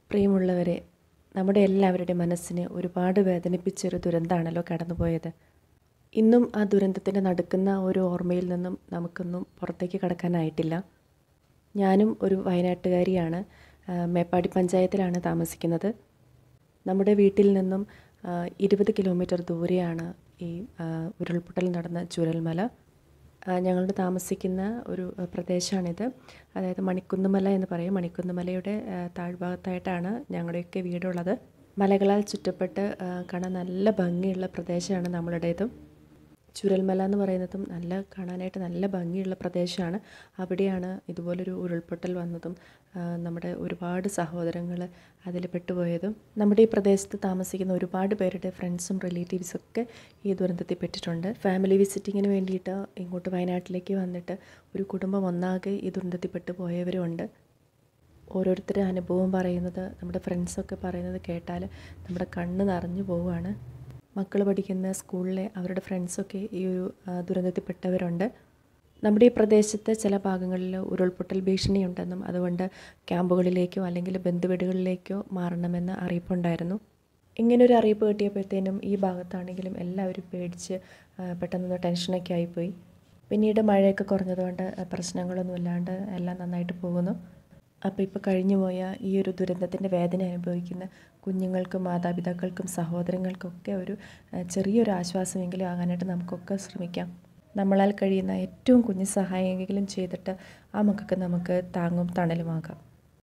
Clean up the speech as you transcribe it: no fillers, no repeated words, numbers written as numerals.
പ്രിയമുള്ളവരെ, നമ്മുടെ എല്ലാവരുടെയും മനസ്സിനെ ഒരുപാട് വേദനിപ്പിച്ചൊരു ദുരന്തമാണല്ലോ കടന്നുപോയത്. ഇന്നും ആ ദുരന്തത്തിൻ്റെ നടുക്കുന്ന ഒരു ഓർമ്മയിൽ നിന്നും നമുക്കൊന്നും പുറത്തേക്ക് കടക്കാനായിട്ടില്ല. ഞാനും ഒരു വയനാട്ടുകാരിയാണ്. മേപ്പാടി പഞ്ചായത്തിലാണ് താമസിക്കുന്നത്. നമ്മുടെ വീട്ടിൽ നിന്നും 20 കിലോമീറ്റർ ദൂരെയാണ് ഈ ഉരുൾപൊട്ടൽ നടന്ന ചൂരൽമല. ഞങ്ങളുടെ താമസിക്കുന്ന ഒരു പ്രദേശമാണിത്. അതായത് മണിക്കുന്നുമല എന്ന് പറയും. മണിക്കുന്നുമലയുടെ താഴ്ഭാഗത്തായിട്ടാണ് ഞങ്ങളുടെയൊക്കെ വീടുള്ളത്. മലകളാൽ ചുറ്റപ്പെട്ട് കാണാൻ നല്ല ഭംഗിയുള്ള പ്രദേശമാണ് നമ്മളുടേതും. ചുരൽമല എന്ന് പറയുന്നതും കാണാനായിട്ട് നല്ല ഭംഗിയുള്ള പ്രദേശമാണ്. അവിടെയാണ് ഇതുപോലൊരു ഉരുൾപൊട്ടൽ വന്നതും നമ്മുടെ ഒരുപാട് സഹോദരങ്ങൾ അതിൽ പെട്ടുപോയതും. നമ്മുടെ ഈ പ്രദേശത്ത് താമസിക്കുന്ന ഒരുപാട് പേരുടെ ഫ്രണ്ട്സും റിലേറ്റീവ്സൊക്കെ ഈ ദുരന്തത്തിൽ പെട്ടിട്ടുണ്ട്. ഫാമിലി വിസിറ്റിങ്ങിന് വേണ്ടിയിട്ട് ഇങ്ങോട്ട് വയനാട്ടിലേക്ക് വന്നിട്ട് ഒരു കുടുംബം ഒന്നാകെ ഈ ദുരന്തത്തിൽ പെട്ടുപോയവരുമുണ്ട്. ഓരോരുത്തരുടെ അനുഭവം പറയുന്നത്, നമ്മുടെ ഫ്രണ്ട്സൊക്കെ പറയുന്നത് കേട്ടാൽ നമ്മുടെ കണ്ണ് നിറഞ്ഞു പോവുകയാണ്. മക്കൾ പഠിക്കുന്ന സ്കൂളിലെ അവരുടെ ഫ്രണ്ട്സൊക്കെ ഈ ഒരു ദുരന്തത്തിൽപ്പെട്ടവരുണ്ട്. നമ്മുടെ ഈ പ്രദേശത്തെ ചില ഭാഗങ്ങളിൽ ഉരുൾപൊട്ടൽ ഭീഷണിയുണ്ടെന്നും അതുകൊണ്ട് ക്യാമ്പുകളിലേക്കോ അല്ലെങ്കിൽ ബന്ധുവീടുകളിലേക്കോ മാറണമെന്ന് അറിയിപ്പുണ്ടായിരുന്നു. ഇങ്ങനൊരു അറിയിപ്പ് കിട്ടിയപ്പോഴത്തേനും ഈ ഭാഗത്താണെങ്കിലും എല്ലാവരും പേടിച്ച് പെട്ടെന്ന് ടെൻഷനൊക്കെ ആയിപ്പോയി. പിന്നീട് മഴയൊക്കെ കുറഞ്ഞതുകൊണ്ട് പ്രശ്നങ്ങളൊന്നുമില്ലാണ്ട് എല്ലാം നന്നായിട്ട് പോകുന്നു. അപ്പോൾ ഇപ്പോൾ കഴിഞ്ഞുപോയ ഈ ഒരു ദുരന്തത്തിൻ്റെ വേദന അനുഭവിക്കുന്ന കുഞ്ഞുങ്ങൾക്കും മാതാപിതാക്കൾക്കും സഹോദരങ്ങൾക്കൊക്കെ ഒരു ചെറിയൊരു ആശ്വാസമെങ്കിലും ആകാനായിട്ട് നമുക്കൊക്കെ ശ്രമിക്കാം. നമ്മളാൽ കഴിയുന്ന ഏറ്റവും കുഞ്ഞു സഹായമെങ്കിലും ചെയ്തിട്ട് ആ മക്കൾക്ക് നമുക്ക് താങ്ങും തണലുമാകാം.